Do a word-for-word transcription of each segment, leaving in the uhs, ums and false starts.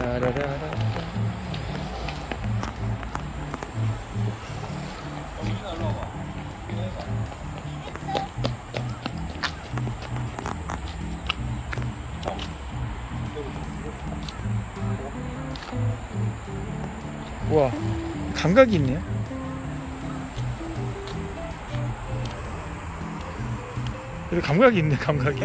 따라라라. 우와, 감각이 있네요. 여기 감각이 있네, 감각이.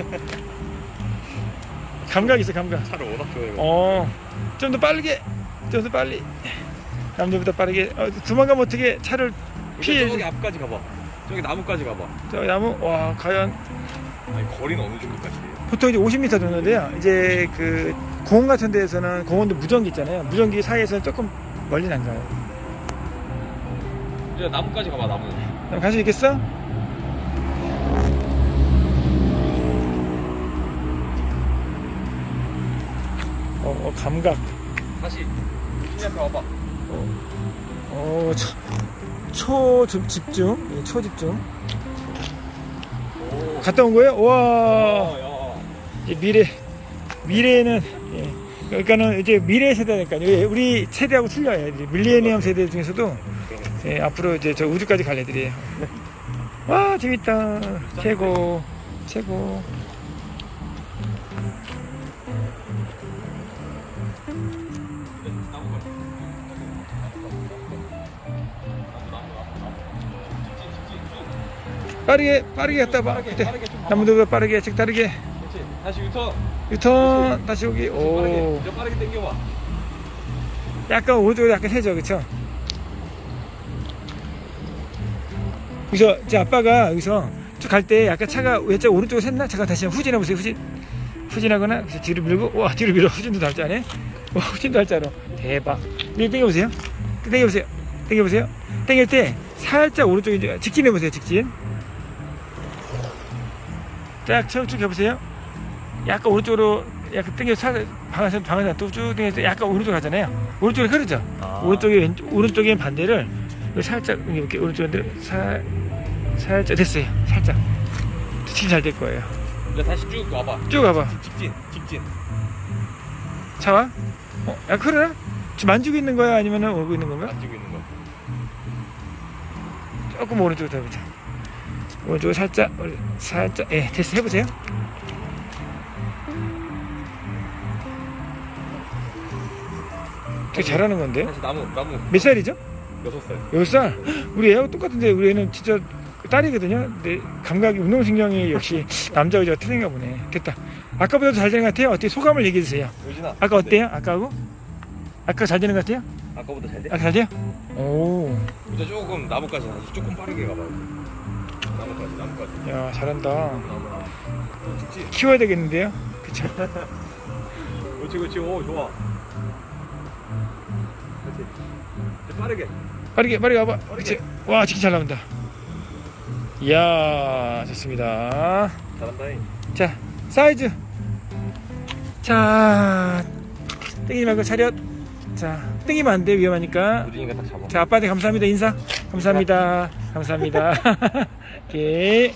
감각이 있어, 감각. 차를 워낙 좋아해요. 어, 좀 더 빠르게, 좀 더 빨리. 남들보다 빠르게. 어, 도망가면 어떻게 차를 피해? 저기 앞까지 가봐. 저기 나무까지 가봐. 저 나무, 와, 과연. 아니, 거리는 어느 정도까지 돼요? 보통 이제 오십 미터 정도인데요. 이제 그 공원 같은 데에서는 공원도 무전기 있잖아요. 무전기 사이에서는 조금 멀리 안 가요. 이제 나무까지 가봐, 나무. 그럼 갈 수 있겠어? 어, 어 감각. 다시 신이한테 와봐. 어, 어 초, 초 좀 집중. 예, 초 집중. 오. 갔다 온 거예요? 와. 어, 야. 이제 미래, 미래는, 예. 그러니까는 이제 미래 세대니까요. 예, 우리 세대하고 틀려요. 밀레니엄 세대 중에서도 예, 앞으로 이제 저 우주까지 갈 애들이에요. 와, 재밌다. 최고, 최고. 빠르게, 빠르게 갔다 봐. 빠르게, 그때 빠르게 좀 남들보다 빠르게, 색다르게. 그렇지. 다시 유턴. 유턴, 다시 여기. 오. 빠르게. 저 빠르게 당겨봐. 약간 오른쪽으로 약간 해줘, 그쵸? 여기서 이제 아빠가 여기서 갈 때 약간 차가 왼쪽 오른쪽으로 샜나? 잠깐 다시 한번 후진해 보세요. 후진. 후진하거나 그래서 뒤로 밀고 와 뒤로 밀어. 후진도 달 줄 아네. 와 후진도 할 줄 알아. 대박. 네, 당겨보세요. 당겨보세요. 당겨보세요. 당길 때 살짝 오른쪽에 이제 직진해 보세요. 직진. 쫙 쭉 해보세요. 약간 오른쪽으로 약간 당겨 차 방향선 방향선 또쭉 당겨서 약간 오른쪽 가잖아요. 오른쪽에 흐르죠. 아. 오른쪽에 왼쪽 오른쪽에 반대를 살짝 이렇게 오른쪽 반대로 살 살짝 됐어요. 살짝 직진 잘 될 거예요. 이제 다시 쭉 와봐. 쭉 가봐. 직진, 직진. 차 와? 어? 야 그래? 지금 만지고 있는 거야? 아니면 오고 있는 건가? 만지고 있는 거. 조금 오른쪽으로 더 해보자. 오른쪽으로 살짝 살짝 예 됐어. 해보세요. 되게 잘하는 건데. 다시 나무, 나무. 몇 살이죠? 여섯 살. 여섯 살? 우리 애하고 똑같은데 우리 애는 진짜 딸이거든요. 근데 감각이 운동신경이 역시 남자 여자가 틀린가 보네. 됐다. 아까보다 잘 되는 것 같아요. 어떻게 소감을 얘기해 주세요. 요진아. 아까 어때요? 아까하고? 아까 잘 되는 것 같아요? 아까보다 잘 돼? 아까 잘 돼요? 오, 이제 조금 나무까지 다시 조금 빠르게 가봐. 나무까지, 나무까지. 야 잘한다. 나무, 나무. 직진. 키워야 되겠는데요? 그쵸? 그렇지, 그렇지. 오, 좋아. 그렇지. 이제 빠르게. 빠르게 빠르게 와봐. 그치? 와 직진 잘 나온다. 이야 좋습니다. 잘한다잉. 자 사이즈. 자 땡기지 말고 차렷. 자 땡기면 안 돼. 위험하니까. 우진이가 딱 잡아. 자 아빠한테 감사합니다. 인사. 감사합니다. 감사합니다. 오케이.